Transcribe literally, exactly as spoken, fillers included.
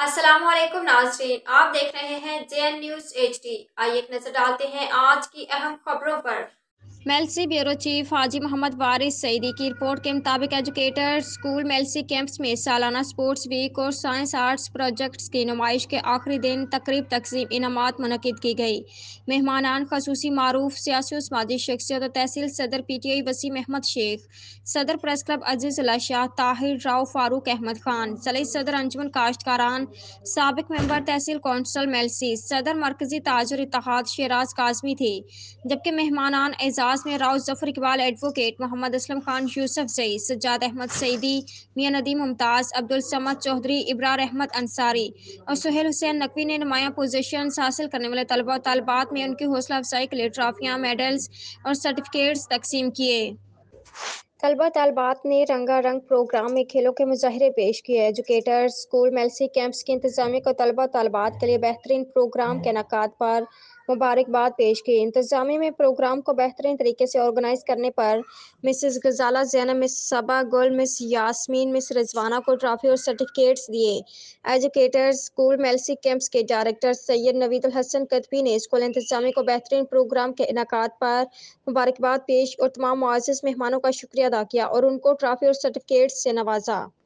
अस्सलाम वालेकुम नाज़रीन, आप देख रहे हैं J N news H D. आइए एक नजर डालते हैं आज की अहम खबरों पर। मेलसी ब्यूरो चीफ हाजी मोहम्मद वारिस सईदी की रिपोर्ट के मुताबिक एजुकेटर स्कूल मेलसी कैंप्स में सालाना स्पोर्ट्स वीक और साइंस आर्ट्स प्रोजेक्ट्स की नुमाइश के आखिरी दिन तकरीब तकसीम इनामात मुनक्किद की गई। मेहमानान खसूसी मारूफ सियासी और समाजी शख्सियत और तहसील सदर P T I Waseem Ahmad Sheikh, सदर प्रेस क्लब अजीज अल्लाह शाह, ताहिर राव, फारूक अहमद खान, सलीस सदर अंजुमन काश्तकारान, साबिक मेंबर तहसील कौंसल मेलसी, सदर मरकजी ताजर इत्तेहाद शहराज काजमी थे। जबकि मेहमानान एजाज में राव जफर इकबाल, एडवोकेट मोहम्मद असलम खान, यूसुफ जई, सज्जाद अहमद सईदी, मियां नदीम मुमताज, अब्दुल समद चौधरी, इब्रार अहमद अंसारी और सुहेल हुसैन नकवी ने नुमाया पोजीशन हासिल करने वाले तलबा और तालिबात में उनकी हौसला अफजाई के लिए ट्रॉफियां, मेडल्स और सर्टिफिकेट्स तकसीम किए। तलबा तालिबात ने रंगारंग प्रोग्राम में खेलों के मुजाहरे पेश किए। एजुकेटर्स स्कूल मेलसी कैंप्स की इंतजामिया को तलबा तालिबात के लिए बेहतरीन प्रोग्राम के इनकाद पर मुबारकबाद पेश की। इंतजामिया में प्रोग्राम को बेहतरीन तरीके से ऑर्गेनाइज करने पर Mrs Ghazala Zainab, miss Saba Gul, miss Yasmin, miss Rizwana को ट्रॉफी और सर्टिफिकेट्स दिए। एजुकेटर्स स्कूल मेलसी कैंप्स के डायरेक्टर सैयद नवीदुल हसन कतबी ने स्कूल इंतजामिया को बेहतरीन प्रोग्राम के इनकाद पर मुबारकबाद पेश और तमाम मुआज़्ज़िज़ मेहमानों का शुक्रिया अदा किया और उनको ट्रॉफी और सर्टिफिकेट्स से नवाजा।